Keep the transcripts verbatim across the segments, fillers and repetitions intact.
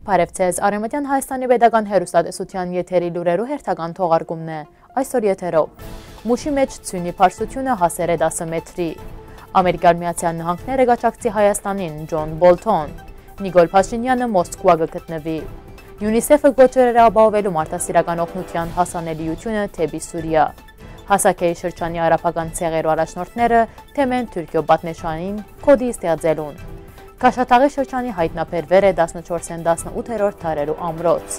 Բարև ձեզ, Արևմտյան Հայաստանի Պետական հեռուստատեսության եթերի լուրերու հերթական թողարկումն է, այսօր եթերով։ Մուշի մեջ ցույնի պարսությունը հասեր է դասը մետրի։ Ամերիկյան Միացյալ Նահանգները գաչակցի Հայաստանին, Ջոն Բոլթոն։ Նիկոլ Փաշինյանը Մոսկվա գտնվի։ ՅՈՒՆԻՍԵՖ-ը գոչեր էր ապահովելու մարդասիրական օգնության հասանելիությունը թեպի Սուրիա։ Հասակեի շրջանի արաբական ցեղերու առաջնորդները թեմ են Թուրքիո պատնեշանին կոդի ստեղծելուն։ Քաշաթաղի շրջանի հայտնաբերվել է տասնչորսին տասնութերորդ դարերու ամրոց։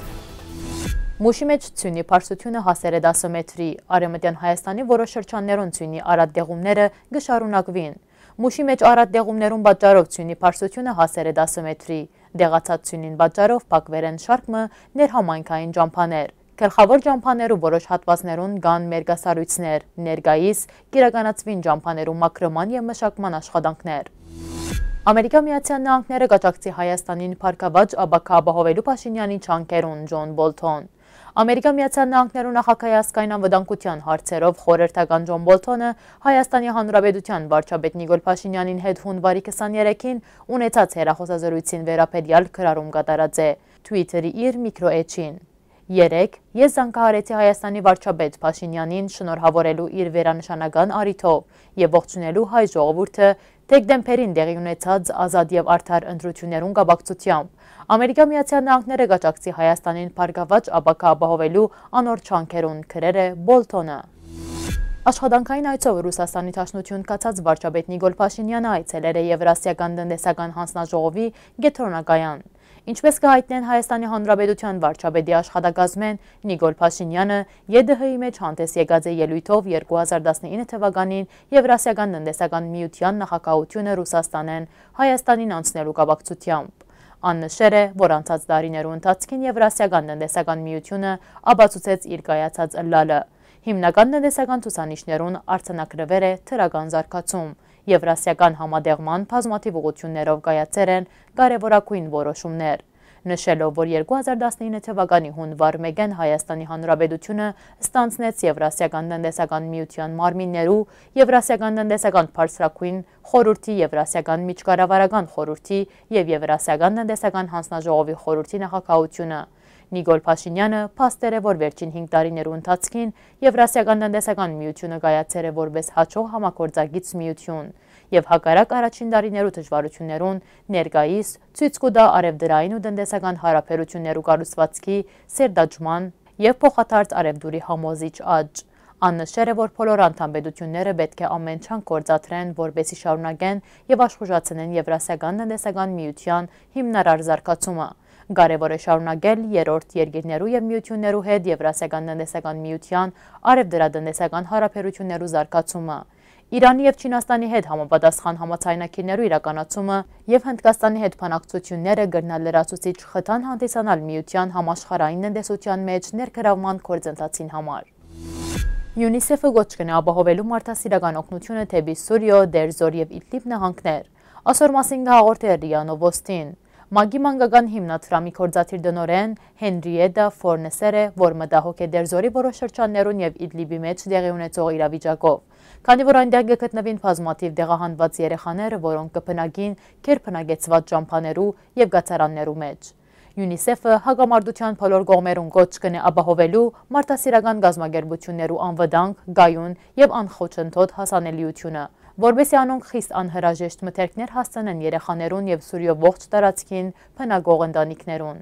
Մուշի մեջ ցույնի պարսությունը հասեր է դասը մետրի, Արևմտյան Հայաստանի որոշ շրջաններուն ցույնի առատ դեղումները գշարունակվին։ Մուշի մեջ առատ դեղումներուն պատճառով ցույնի պարսությունը հասեր է դասը մետրի, դեղացած ցույնին պատճառով փակվել են շարքը ներհամայնքային ճամփաներ։ Գլխավոր ճամփաներու որոշ հատվածներուն կան մերգասառույցներ, ներկայիս կիրականացվին ճամփաներու մաքրման եւ մշակման աշխատանքներ։ Ամերիկյան Միացյալ Նահանգները գաչակցի Հայաստանին փառքավաճ ապակա ապահովելու Փաշինյանի չանկերուն Ջոն Բոլթոն։ Ամերիկյան Միացյալ Նահանգներու նախագահի ազգային անվտանգության հարցերով խորհրդական Ջոն Բոլթոնը Հայաստանի Հանրապետության վարչապետ Նիկոլ Փաշինյանին հետ հունվարի քսաներեքին ունեցած հեռախոսազրույցին վերաբերյալ քրարում կատարած է Twitter-ի իր միկրոէջին։ Երեկ ես զանգահարեցի Հայաստանի վարչապետ Փաշինյանին շնորհավորելու իր վերանշանական առիթով եւ ողջունելու հայ ժողովուրդը դեկտեմբերին տեղի ունեցած ազատ եւ արդար ընտրություններուն կապակցությամբ Ամերիկյան Միացյալ Նահանգները գաչակցի Հայաստանին փառքավաճ ապակա ապահովելու անոր չանկերուն գրեր է Բոլթոնը։ Աշխատանքային այցով Ռուսաստանի Դաշնություն կացած վարչապետ Նիկոլ Փաշինյանը այցելել է Եվրասիական տնտեսական հանձնաժողովի Գեթրոնակայան։ Ինչպես կհայտնեն Հայաստանի Հանրապետության վարչապետի աշխատակազմեն, Նիկոլ Փաշինյանը ԵԴՀ-ի մեջ հանդես եկած է ելույթով երկու հազար տասնինը թվականին Եվրասիական տնտեսական միության նախագահությունը Ռուսաստանեն Հայաստանին անցնելու կապակցությամբ։ Աննշեր է, որ անցած տարիներու ընթացքին Եվրասիական տնտեսական միությունը ապացուցեց իր կայացած ըլլալը։ Հիմնական տնտեսական ցուցանիշներուն արձանագրվել է թրական զարգացում։ Եվրասիական համադեղման բազմաթիվ ուղղություններով կայացել են կարևորագույն որոշումներ, նշելով, որ երկու հազար տասնինը թվականի հունվար մեկին Հայաստանի Հանրապետությունը ստանձնեց Եվրասիական տնտեսական միության մարմիններու, Եվրասիական տնտեսական բարձրագույն խորհրդի, Եվրասիական միջկառավարական խորհրդի եւ Եվրասիական տնտեսական հանձնաժողովի խորհրդի նախագահությունը։ Նիկոլ Փաշինյանը փաստեր է, որ վերջին հինգ տարիներու ընթացքին Եվրասիական տնտեսական միությունը կայացել է որպես հաջող համագործակից միություն եւ հակառակ առաջին տարիներու դժվարություններուն ներկայիս ցույց կտա արևդրային ու տնտեսական հարաբերություններու կառուցվածքի սերտաճման եւ փոխադարձ արևդուրի համոզիչ աճ։ Աննշեր է, որ բոլոր անդամպետությունները պետք է ամեն չանք գործադրեն, որպեսզի շարունակեն եւ աշխուժացնեն Եվրասիական տնտեսական միության հիմնարար զարգացումը։ Կարևոր է շարունակել երրորդ երկիրներու եւ միություններու հետ Եվրասիական տնտեսական միության արևդրատնտեսական հարաբերություններու զարգացումը, Իրանի եւ Չինաստանի հետ համապատասխան համաձայնագիրներու իրականացումը եւ Հնդկաստանի հետ բանակցությունները գտնալ լրացուցիչ խթան հանդիսանալ միության համաշխարհային տնտեսության մեջ ներգրավման գործընթացին համար։ ՅՈՒՆԻՍԵՖ-ը գոչ կնա ապահովելու մարդասիրական օգնությունը թեպի Սուրիո, Դերզոր եւ Իդլիբ նահանգներ։ Այսօր մասին կհաղորդի ՌԻԱ Նովոստին։ ՄԱԳ-ի մանկական հիմնադրամի գործադիր տնօրեն Հենրիետա Ֆորնեսերը, որ մտահոգ է Դերզորի որոշ շրջաններուն եւ Իդլիբի մեջ տեղի ունեցող իրավիճակով, քանի որ այնտեղ կգտնվին բազմաթիվ դեղահանված երեխաներ, որոնք կբնակին քերբնակեցված ճամփաներու եւ գացարաններու մեջ։ ՅՈՒՆԻՍԵՖ-ը հակամարտության բոլոր կողմերուն գոչ կնե ապահովելու մարդասիրական գազམ་ագերբություններու անվտանգ, գայուն եւ անխոչընդոտ հասանելիությունը, որովհետեւ անոնք խիստ անհրաժեշտ մթերքներ հասցնեն երեխաներուն եւ Սուրիո ողջ տարածքին բնակող ընտանիքներուն։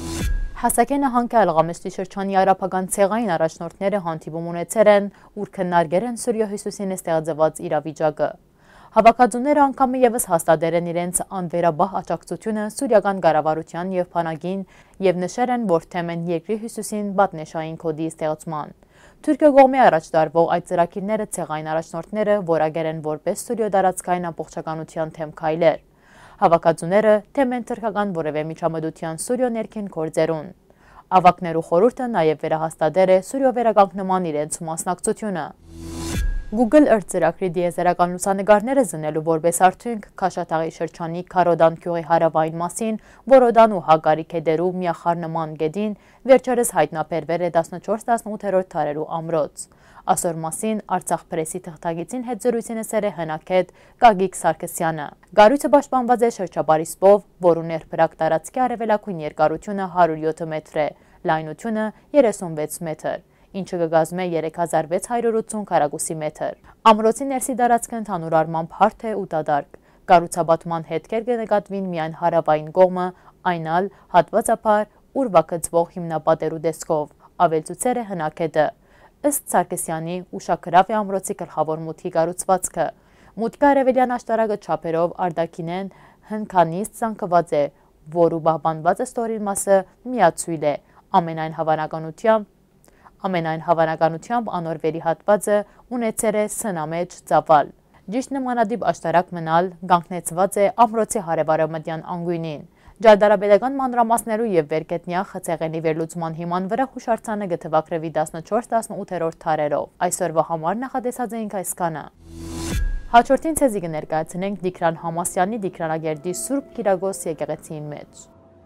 Հասակե նահանգի Ալղամեստի շրջանի արաբական ցեղային առաջնորդները հանդիպում ունեցել են, ուր քննարկել են Սուրիո հյուսիսին ստեղծված իրավիճակը։ Հավաքածուները անգամ եւս հաստատել են իրենց անվերաբահ աջակցությունը սուրիական կառավարության եւ բանակին եւ նշել են, որ թեմ են երկրի հյուսիսին պատնեշային կոդի ստեղծման։ Թուրքիա կողմի առաջ տարվող այդ ծրագիրները ցեղային առաջնորդները որակել են որպես Սուրիո տարածքային ամբողջականության թեմ քայլեր։ Հավաքածուները թեմ են թրքական որևէ միջամտության Սուրիո ներքին գործերուն։ Ավակներու խորհուրդը նաեւ վերահաստատել է Սուրիո վերականգնման իրենց մասնակցությունը։ Google Earth ծրագրի դիեզերական լուսանկարները զննելու որպես արդյունք Քաշաթաղի շրջանի Քարոդան գյուղի հարավային մասին Բորոդան ու Հագարի քեդերու միախառնման գետին վերջերս հայտնաբերվել է տասնչորս տասնութերորդ դարերու ամրոց։ Այսօր մասին Արցախ պրեսի թղթակիցին հետ զրույցին էսել է հնագետ Գագիկ Սարգսյանը։ Գառույցը պաշտպանված է շրջաբար իսպով, որու ներբրակ տարածքի արևելագույն երկարությունը հարյուր յոթ մետր է, լայնությունը երեսունվեց մետր, ինչը կգազմե երեք հազար վեց հարյուր ութսուն քառակուսի մետր։ Ամրոցի ներսի տարածքը ընդհանուր առմամբ հարթ է ու դատարկ։ Կառուցաբատման հետքեր կնկատվին միայն հարավային կողմը, այն ալ հատվածափար ուրվագծվող հիմնապատերու տեսքով, ավելցուցեր է հնագետը։ Ըստ Սարգսյանի ուշագրավ է ամրոցի գլխավոր մուտքի կառուցվածքը։ Մուտքը արևելյան աշտարակը չափերով արտաքինեն հնքանիստ ծանկված է, որու պահպանված ստորին մասը միացույլ է, ամենայն հավանականությամբ Ամենայն հավանականությամբ անորվերի հատվածը ունեցել է սնամեջ ծավալ։ Ճիշտ նմանատիպ աշտարակ մնալ կանգնեցված է ամրոցի հարևարամտյան անգույնին։ Ջրդարաբեդական մանրամասներու եւ վերգետնյա խցեղենի վերլուծման հիման վրա հուշարձանը գտնվագրվի տասնչորս տասնութերորդ դարերով։ Այսօրվա համար նախատեսած էինք այսքանը։ Հաջորդին ցեզի կներկայացնենք Տիգրան Համասյանի Տիգրանագերդի Սուրբ Կիրակոս եկեղեցին մեջ։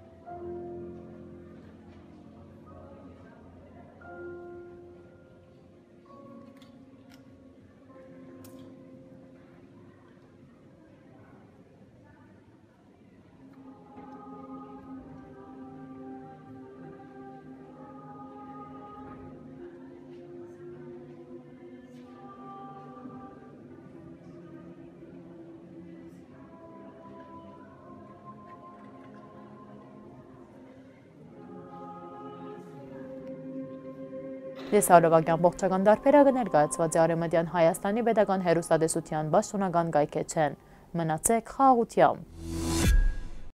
Ես արևակյան ողջական դարբերակը ներկայացված է Արևմտյան Հայաստանի պետական հեռուստատեսության պաշտոնական կայքէջեն։ Մնացեք խաղաղությամբ։